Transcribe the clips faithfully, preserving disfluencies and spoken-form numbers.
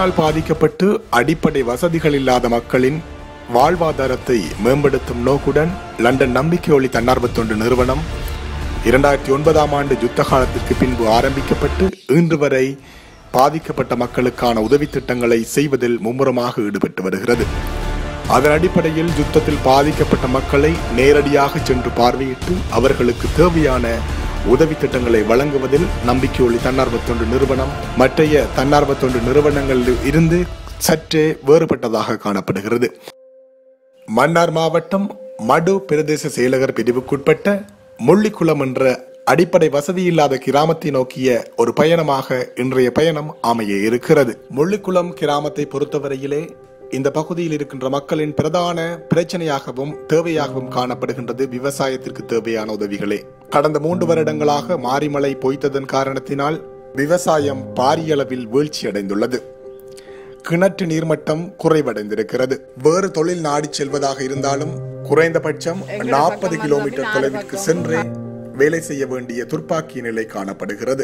யுத்தத்தினால் பாதிக்கப்பட்டு அடிப்படை வசதிகள் இல்லாத மக்களின் வாழ்வாதாரத்தை மேம்படுத்தும் நோக்குடன் லண்டன் நம்பிக்கை ஒளி தன்னார்வ தொண்டு நிறுவனம் இரண்டாயிரத்தி ஒன்பதாம் ஆண்டு யுத்த காலத்திற்கு பின்பு ஆரம்பிக்கப்பட்டு இன்று வரை பாதிக்கப்பட்ட மக்களுக்கான உதவி திட்டங்களை செய்வதில் மும்முரமாக ஈடுபட்டு வருகிறது. அதன் அடிப்படையில் யுத்தத்தில் பாதிக்கப்பட்ட மக்களை நேரடியாக சென்று பார்வையிட்டு அவர்களுக்கு தேவையான உதவி திட்டங்களை வழங்குவதில் நம்பிக்கை ஒளி தன்னார்வ தொண்டு நிறுவனம் மற்றைய தன்னார்வ தொண்டு நிறுவனங்களில் இருந்து சற்றே வேறுபட்டதாக காணப்படுகிறது. மன்னார் மாவட்டம் மடு பிரதேச செயலகர் பிரிவுக்குட்பட்ட முள்ளிக்குளம் என்ற அடிப்படை வசதி இல்லாத கிராமத்தை நோக்கிய ஒரு பயணமாக இன்றைய பயணம் அமைய இருக்கிறது. முள்ளிக்குளம் கிராமத்தை பொறுத்தவரையிலே இந்த பகுதியில் இருக்கின்ற மக்களின் பிரதான பிரச்சனையாகவும் தேவையாகவும் காணப்படுகின்றது விவசாயத்திற்கு தேவையான உதவிகளே. கடந்த மூன்று வருடங்களாக மாரிமழை பொய்த்ததன் காரணத்தினால் விவசாயம் பாரிய அளவில் வீழ்ச்சி அடைந்துள்ளது. கிணற்று நீர்மட்டம் குறைவடைந்திருக்கிறது. வேறு தொழில் நாடி செல்வதாக இருந்தாலும் குறைந்தபட்சம் நாற்பது கிலோமீட்டர் தொலைவிற்கு சென்று வேலை செய்ய வேண்டிய துர்ப்பாக்கிய நிலை காணப்படுகிறது.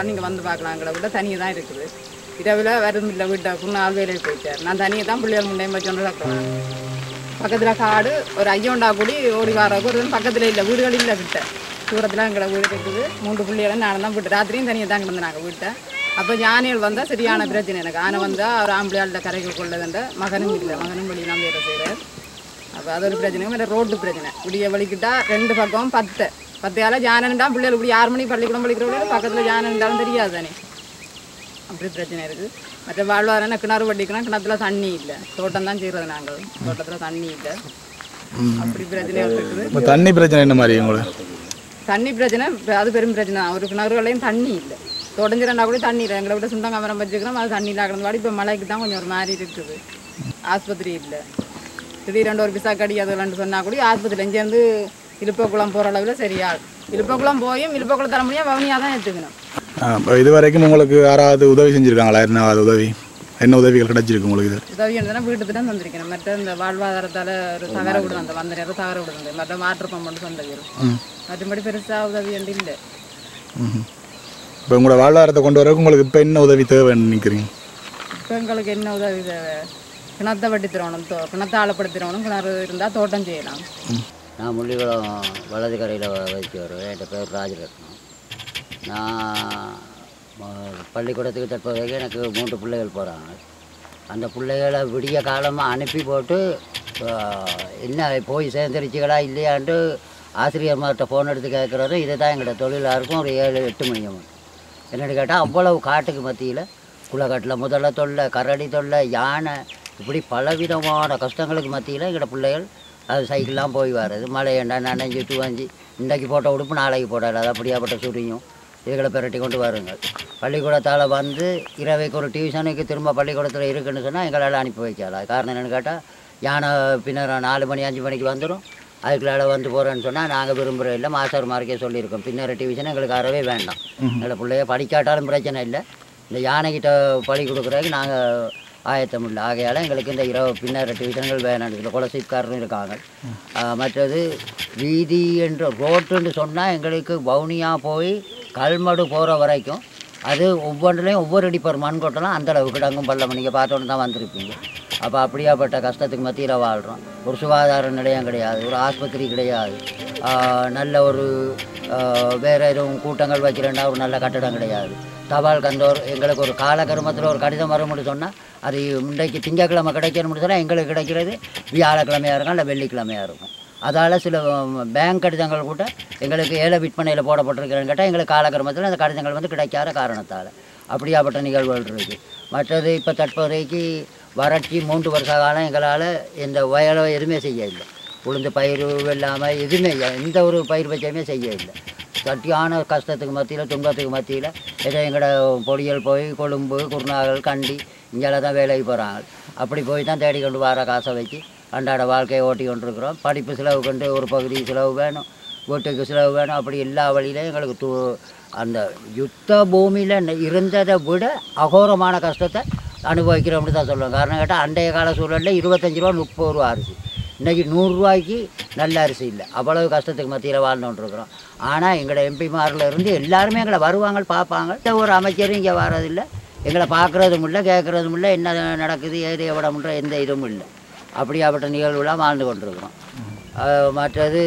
இரவில் வரும் இல்லை வீட்டுக்கு நாலு வேலைக்கு போயிட்டார். நான் தனியாக தான் பிள்ளைகள் முண்டையும் வச்சோன்னு சாப்பிடுவேன். பக்கத்தில் காடு ஒரு ஐயோண்டா கூடி ஓடி வரக்கு ஒரு பக்கத்தில் இல்லை வீடுகள் இல்லை கிட்ட தூரத்தில் எங்களை வீடு இருக்குது. மூன்று பிள்ளைகளும் நான் தான் வீட்டு ராத்திரியும் தனியாக தான் கிடந்து நாங்கள் வீட்டை. அப்போ யானைகள் வந்தால் சரியான பிரச்சனை எனக்கு. ஆனை வந்தால் ஒரு ஆம்பளையாள்கிட்ட கரைக்கு கொள்ளதுன்ற மகனும் இல்லை, மகனும் வழி நான் வேலை செய்கிறார். அப்போ அது ஒரு பிரச்சனையும் வேறு ரோட்டு பிரச்சனை. இப்படியே வலிக்கிட்டா ரெண்டு பக்கம் பத்து பத்தையால் யானைண்டா பிள்ளைகள் இப்படி ஆறு மணிக்கு பள்ளிக்கூடம் படிக்கிறவங்க பக்கத்தில் யானைண்டாலும் தெரியாது தானே, அப்படி பிரச்சனை இருக்குது. மற்ற வாழ்வாதாரம் கிணறு வட்டிக்கணும், கிணத்துல தண்ணி இல்லை, தோட்டம் தான் செய்கிறது நாங்கள், தோட்டத்தில் தண்ணி இல்லை, அப்படி பிரச்சனைகள் இருக்குது. தண்ணி பிரச்சனை என்ன மாதிரி உங்களுக்கு? தண்ணி பிரச்சனை அது பெரும் பிரச்சனை தான். ஒரு கிணறுகளையும் தண்ணி இல்லை, தோட்டம் செய்யறா கூட தண்ணி இல்லை. எங்களை விட சுண்டம் கமரம் வச்சுக்கிறோம், அது தண்ணி இல்லாத வாடி. இப்போ மழைக்கு தான் கொஞ்சம் ஒரு மாதிரி இருக்குது. ஆஸ்பத்திரி இல்லை, திடீரெண்டு ஒரு பிசா கடி அதுலன்னு சொன்னால் கூட ஆஸ்பத்திரி இங்கேருந்து இழுப்பக்குளம் போகிற அளவில் சரியா இழுப்பக்குளம் போயும் இழுப்பக்குளம் தர முடியாது, வவுனியாக தான் எடுத்துக்கணும். இது வரைக்கும் உங்களுக்கு யாராவது உதவி செஞ்சுருக்காங்களா? என்ன உதவி என்ன உதவிகள் கிடைச்சிருக்கு உங்களுக்கு? இது உதவி என்னன்னா வீட்டுக்கு தான் தந்திருக்கணும். மற்ற இந்த வாழ்வாதாரத்தால் ஒரு தகர விடு வந்த வந்த நேரம் தகர விடு வந்தது, மற்ற வாட்டர் பம்ப் மட்டும் சொந்தம், மற்றபடி பெருசாக உதவி என்று இல்லை. இப்போ உங்களோட வாழ்வாதாரத்தை கொண்டு வரக்கு உங்களுக்கு இப்போ என்ன உதவி தேவைன்னு நினைக்கிறீங்க? இப்போ எங்களுக்கு என்ன உதவி தேவை? கிணத்தை வட்டி தரணும், கிணத்தை ஆழப்படுத்திடணும், கிணறு இருந்தால் தோட்டம் செய்யலாம். நான் முள்ளிக்குளம் வலது கரையில் வச்சு வருவேன். என் பேர் ராஜரத்னம். நான் பள்ளிக்கூடத்துக்கு தற்போதைக்கு எனக்கு மூன்று பிள்ளைகள் போகிறாங்க. அந்த பிள்ளைகளை விடிய காலமாக அனுப்பி போட்டு என்ன போய் சேர்ந்துருச்சுகளா இல்லையான்ட்டு ஆசிரியர்மார்கிட்ட ஃபோன் எடுத்து கேட்குறது. இதை தான் எங்களோட தொழிலாக இருக்கும். ஒரு ஏழு எட்டு மணி மட்டும் என்னென்னு கேட்டால் அவ்வளவு காட்டுக்கு மத்தியில் குளக்காட்டில் முதல்ல தொல்லை, கரடி தொல்லை, யானை, இப்படி பலவிதமான கஷ்டங்களுக்கு மத்தியில் எங்களோட பிள்ளைகள் அது சைக்கிள்லாம் போய் வர்றது. மழை ஏண்டா நனைஞ்சு துவஞ்சி இன்றைக்கு போட்ட உடுப்பு நாளைக்கு போடாது, அது அப்படியாப்பட்ட சுரியும் இதுகளை பெரட்டி கொண்டு வருங்கள். பள்ளிக்கூடத்தால் வந்து இரவைக்கு ஒரு டியூஷனுக்கு திரும்ப பள்ளிக்கூடத்தில் இருக்குன்னு சொன்னால் எங்களால் அனுப்பி வைக்கலாம். காரணம் என்னென்னு கேட்டால் யானை பின்னர் நாலு மணி அஞ்சு மணிக்கு வந்துடும். அதுக்குள்ளால வந்து போகிறேன்னு சொன்னால் நாங்கள் விரும்புகிற இல்லை, மாஸ்டர் மார்க்கே சொல்லியிருக்கோம் பின்னர் டியூஷன் எங்களுக்கு அறவே வேண்டாம். எங்களை பிள்ளைய படிக்காட்டாலும் பிரச்சனை இல்லை, இந்த யானைக்கிட்ட பழி கொடுக்குறதுக்கு நாங்கள் ஆயத்தம் இல்லை. ஆகையால் எங்களுக்கு இந்த இரவு பின்னர் டிவிஷன்கள் வேணும். இதில் கொலசீப்காரரும் இருக்காங்க. மற்றது வீதி என்ற ரோட்டுன்னு சொன்னால் எங்களுக்கு வவுனியாக போய் கல்மடு போகிற வரைக்கும் அது ஒவ்வொன்றுலேயும் ஒவ்வொரு அடிப்பர் மண் கொட்டலாம். அந்தளவு கிடங்கும் பள்ளம் நீங்கள் பார்த்தோன்னு தான் வந்திருப்பீங்க. அப்போ அப்படியாப்பட்ட கஷ்டத்துக்கு மத்தியில் வாழ்கிறோம். ஒரு சுகாதார நிலையம் கிடையாது, ஒரு ஆஸ்பத்திரி கிடையாது, நல்ல ஒரு வேறு எதுவும் கூட்டங்கள் வச்சுருந்தா ஒரு நல்ல கட்டடம் கிடையாது. தபால் கந்தோர் எங்களுக்கு ஒரு காலகர்மத்தில் ஒரு கடிதம் வரும்னு சொன்னால் அது இன்றைக்கு திங்கக்கிழமை கிடைக்கணும்னு சொன்னால் எங்களுக்கு கிடைக்கிறது வியாழக்கிழமையாக இருக்கும், இல்லை வெள்ளிக்கிழமையாக இருக்கும். அதால் சில பேங்க் கடிதங்கள் கூட எங்களுக்கு ஏல விற்பனையில் போடப்பட்டிருக்கிறேன்னு கேட்டால் எங்களுக்கு காலக்கிரமத்தில் அந்த கடிதங்கள் வந்து கிடைக்காத காரணத்தால் அப்படியாப்பட்ட நிகழ்வுகள் இருக்குது. மற்றது இப்போ தற்போதைக்கு வறட்சி மூன்று வருஷ காலம் எங்களால் இந்த வயலோ எதுவுமே செய்ய இல்லை. உளுந்து பயிர் இல்லாமல் எதுவுமே எந்த ஒரு பயிர் வச்சையுமே செய்ய இல்லை. சட்டியான கஷ்டத்துக்கு மத்தியில் துன்பத்துக்கு மத்தியில் ஏதோ எங்களோட பொடியல் போய் கொழும்பு குருநாகல் கண்டி இங்கெல்லாம் தான் வேலைக்கு போகிறாங்க. அப்படி போய் தான் தேடி கொண்டு வர காசை வச்சு அன்றாட வாழ்க்கையை ஓட்டி கொண்டிருக்கிறோம். படிப்பு செலவு கொண்டு ஒரு பகுதி செலவு வேணும், வீட்டுக்கு செலவு வேணும். அப்படி எல்லா வழியிலையும் எங்களுக்கு து அந்த யுத்த பூமியில் இருந்ததை விட அகோரமான கஷ்டத்தை அனுபவிக்கிறோம்னு தான் சொல்லுவோம். காரணம் கேட்டால் அண்டைய கால சூழலில் இருபத்தஞ்சி ரூபா முப்பது ரூபா அரிசி, இன்றைக்கி நூறுரூவாய்க்கு நல்ல அரிசி இல்லை. அவ்வளவு கஷ்டத்துக்கு மத்தியில் வாழ்ந்துட்டுருக்குறோம். ஆனால் எங்களோட எம்பிமாரில் இருந்து எல்லாருமே எங்களை வருவாங்க, பார்ப்பாங்க. ஒரு அமைச்சரும் இங்கே வர்றதில்லை, எங்களை பார்க்குறதும் இல்லை கேட்குறதும் இல்லை, என்ன நடக்குது ஏது எவ்வளோன்ற எந்த இதுவும் இல்லை. அப்படியாப்பட்ட நிகழ்வுலாம் வாழ்ந்து கொண்டிருக்கிறோம். மற்றது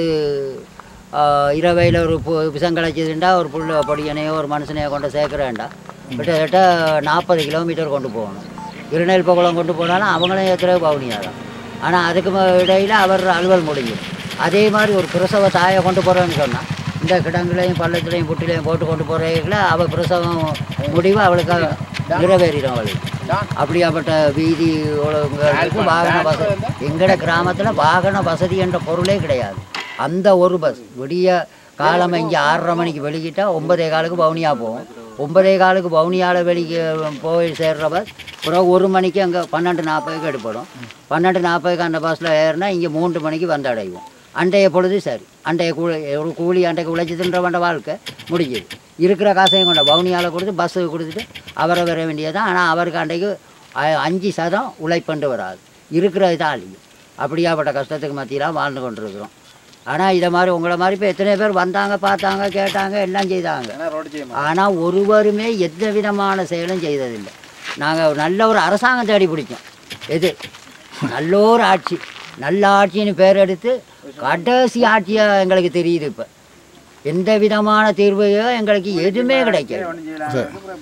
இரவையில் ஒரு விஷம் கிடச்சிதுண்டா ஒரு புள்ள பொடியனையோ ஒரு மனுஷனையோ கொண்டு சேர்க்குறேன்டா கிட்டத்தட்ட நாற்பது கிலோமீட்டர் கொண்டு போகணும். இருநெல் பகுளம் கொண்டு போனாலும் அவங்களையும் ஏற்றுறது பவுனியாதான். ஆனால் அதுக்கு இடையில் அவர் அலுவல் முடியும். அதே மாதிரி ஒரு பிரசவ தாயை கொண்டு போகிறேன்னு சொன்னால் இந்த கிடங்குலையும் பள்ளத்துலையும் புட்டிலையும் போட்டு கொண்டு போகிறீங்கள அவள் பிரசவம் முடிவு அவளுக்கு நிறைவேறிடும். அவளுக்கு அப்படியாப்பட்ட வீதி ஒழுங்குகளுக்கு வாகன வசதி எங்கட கிராமத்தில் வாகன வசதி என்ற பொருளே கிடையாது. அந்த ஒரு பஸ் விடிய காலம் இங்கே ஆறரை மணிக்கு வெளிக்கிட்டால் ஒன்பதே காலுக்கு பவுனியா போகும். ஒன்பதே காலுக்கு பவுனியாவில் வெளிக்கு போய் சேர்ற பஸ் பிறகு ஒரு மணிக்கு அங்கே பன்னெண்டு நாற்பதுக்கு எடுப்படும். பன்னெண்டு நாற்பதுக்கு அந்த பஸ்ஸில் ஏறினா இங்கே மூன்று மணிக்கு வந்து அடைவோம். அண்டைய பொழுது சரி அண்டைய கூலி ஒரு கூலி அண்டைக்கு உழைச்சி தின்றவண்ட வாழ்க்கை முடிஞ்சுது. இருக்கிற காசையும் கொண்ட பவுனியாவில் கொடுத்து பஸ்ஸுக்கு கொடுத்துட்டு அவரை வர வேண்டியதான். ஆனால் அவருக்கு அண்டைக்கு அஞ்சு சதம் உழைப்பண்டு வராது, இருக்கிறது தான் அழியும். அப்படியாப்பட்ட கஷ்டத்துக்கு மத்தியெல்லாம் வாழ்ந்து கொண்டிருக்கிறோம். ஆனால் இதை மாதிரி உங்களை மாதிரி இப்போ எத்தனை பேர் வந்தாங்க, பார்த்தாங்க, கேட்டாங்க, எல்லாம் செய்தாங்க. ஆனால் ஒருவருமே எந்த விதமான செயலும் செய்ததில்லை. நாங்கள் நல்ல ஒரு அரசாங்கம் தேடி பிடிச்சோம். எது நல்ல ஒரு ஆட்சி, நல்ல ஆட்சின்னு பேர் எடுத்து கடைசி ஆட்சியாக எங்களுக்கு தெரியுது. இப்போ எந்த விதமான தீர்வையோ எங்களுக்கு எதுவுமே கிடைக்காது.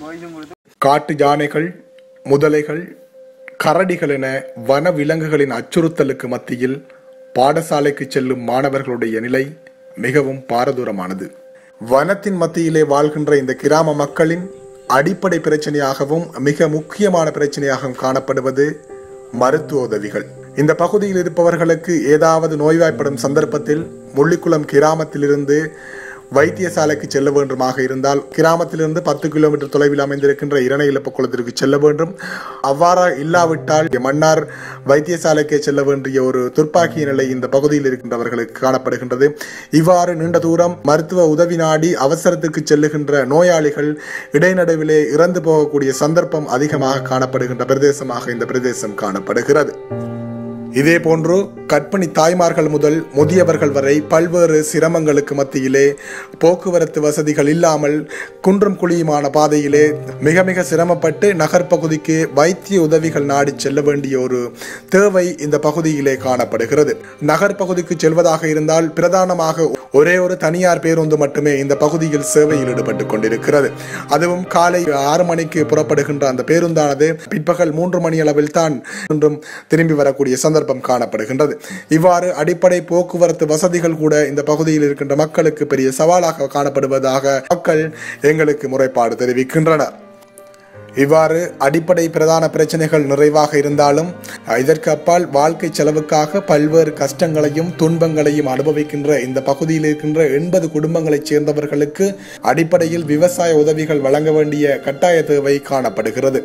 காட்டு யானைகள், முதலைகள், கரடிகள் என வன விலங்குகளின் அச்சுறுத்தலுக்கு மத்தியில் பாடசாலைக்கு செல்லும் மாணவர்களுடைய நிலை மிகவும் பாரதூரமானது. வனத்தின் மத்தியிலே வாழ்கின்ற இந்த கிராம மக்களின் அடிப்படை பிரச்சனையாகவும் மிக முக்கியமான பிரச்சனையாகவும் காணப்படுவது மருத்துவ உதவிகள். இந்த பகுதியில் இருப்பவர்களுக்கு ஏதாவது நோய்வாய்ப்படும் சந்தர்ப்பத்தில் முள்ளிக்குளம் கிராமத்திலிருந்து வைத்தியசாலைக்கு செல்ல வேண்டுமாக இருந்தால் கிராமத்திலிருந்து பத்து கிலோமீட்டர் தொலைவில் அமைந்திருக்கின்ற இரணை இழப்பு குளத்திற்கு செல்ல வேண்டும். அவ்வாறு இல்லாவிட்டால் மன்னார் வைத்தியசாலைக்கு செல்ல வேண்டிய ஒரு துர்ப்பாக்கிய நிலை இந்த பகுதியில் இருக்கின்றவர்களுக்கு காணப்படுகின்றது. இவ்வாறு நீண்ட தூரம் மருத்துவ உதவி நாடி அவசரத்துக்கு செல்லுகின்ற நோயாளிகள் இடைநடுவிலே இறந்து போகக்கூடிய சந்தர்ப்பம் அதிகமாக காணப்படுகின்ற பிரதேசமாக இந்த பிரதேசம் காணப்படுகிறது. இதே போன்று கர்ப்பிணி தாய்மார்கள் முதல் முதியவர்கள் வரை பல்வேறு சிரமங்களுக்கு மத்தியிலே போக்குவரத்து வசதிகள் இல்லாமல் குன்றும் குழியுமான பாதையிலே மிக மிக சிரமப்பட்டு நகர்ப்பகுதிக்கு வைத்திய உதவிகள் நாடி செல்ல வேண்டிய ஒரு தேவை இந்த பகுதியிலே காணப்படுகிறது. நகர்ப்பகுதிக்கு செல்வதாக இருந்தால் பிரதானமாக ஒரே ஒரு தனியார் பேருந்து மட்டுமே இந்த பகுதியில் சேவையில் ஈடுபட்டு கொண்டிருக்கிறது. அதுவும் காலை ஆறு மணிக்கு புறப்படுகின்ற அந்த பேருந்தானது பிற்பகல் மூன்று மணி அளவில் தான் இன்றும் திரும்பி வரக்கூடிய சந்தர்ப்பம் காணப்படுகின்றது. இவ்வாறு அடிப்படை போக்குவரத்து வசதிகள் கூட இந்த பகுதியில் இருக்கின்ற மக்களுக்கு பெரிய சவாலாக காணப்படுவதாக மக்கள் எங்களுக்கு முறைப்பாடு தெரிவிக்கின்றனர். இவ்வாறு அடிப்படை பிரதான பிரச்சனைகள் நிறைவாக இருந்தாலும் இதற்கு அப்பால் வாழ்க்கை செலவுக்காக பல்வேறு கஷ்டங்களையும் துன்பங்களையும் அனுபவிக்கின்ற இந்த பகுதியில் இருக்கின்ற எண்பது குடும்பங்களைச் சேர்ந்தவர்களுக்கு அடிப்படையில் விவசாய உதவிகள் வழங்க வேண்டிய கட்டாய தேவை காணப்படுகிறது.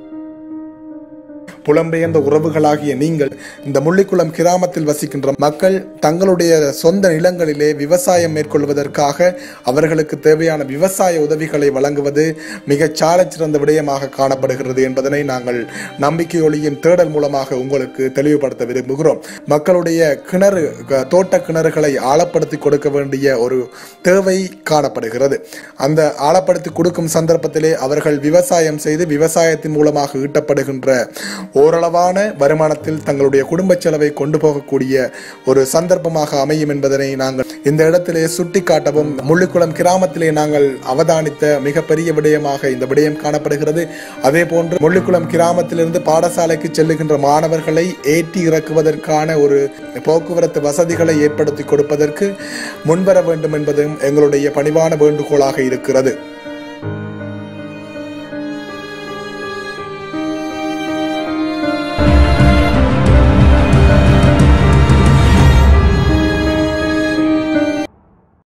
புலம்பெயர்ந்த உறவுகளாகிய நீங்கள் இந்த முள்ளிக்குளம் கிராமத்தில் வசிக்கின்ற மக்கள் தங்களுடைய சொந்த நிலங்களிலே விவசாயம் மேற்கொள்வதற்காக அவர்களுக்கு தேவையான விவசாய உதவிகளை வழங்குவது மிகச் சாலச் சிறந்த விடயமாக காணப்படுகிறது என்பதனை நாங்கள் நம்பிக்கை ஒளியின் தேடல் மூலமாக உங்களுக்கு தெளிவுபடுத்த விரும்புகிறோம். மக்களுடைய கிணறு தோட்ட கிணறுகளை ஆழப்படுத்தி கொடுக்க வேண்டிய ஒரு தேவை காணப்படுகிறது. அந்த ஆழப்படுத்தி கொடுக்கும் சந்தர்ப்பத்திலே அவர்கள் விவசாயம் செய்து விவசாயத்தின் மூலமாக ஈட்டப்படுகின்ற ஓரளவான வருமானத்தில் தங்களுடைய குடும்ப செலவை கொண்டு போகக்கூடிய ஒரு சந்தர்ப்பமாக அமையும் என்பதனை நாங்கள் இந்த இடத்திலே சுட்டிக்காட்டவும் முள்ளிக்குளம் கிராமத்திலே நாங்கள் அவதானித்த மிகப்பெரிய விடயமாக இந்த விடயம் காணப்படுகிறது. அதே போன்று முள்ளிக்குளம் கிராமத்திலிருந்து பாடசாலைக்கு செல்லுகின்ற மாணவர்களை ஏற்றி இறக்குவதற்கான ஒரு போக்குவரத்து வசதிகளை ஏற்படுத்தி கொடுப்பதற்கு முன்வர வேண்டும் என்பதும் எங்களுடைய பணிவான வேண்டுகோளாக இருக்கிறது.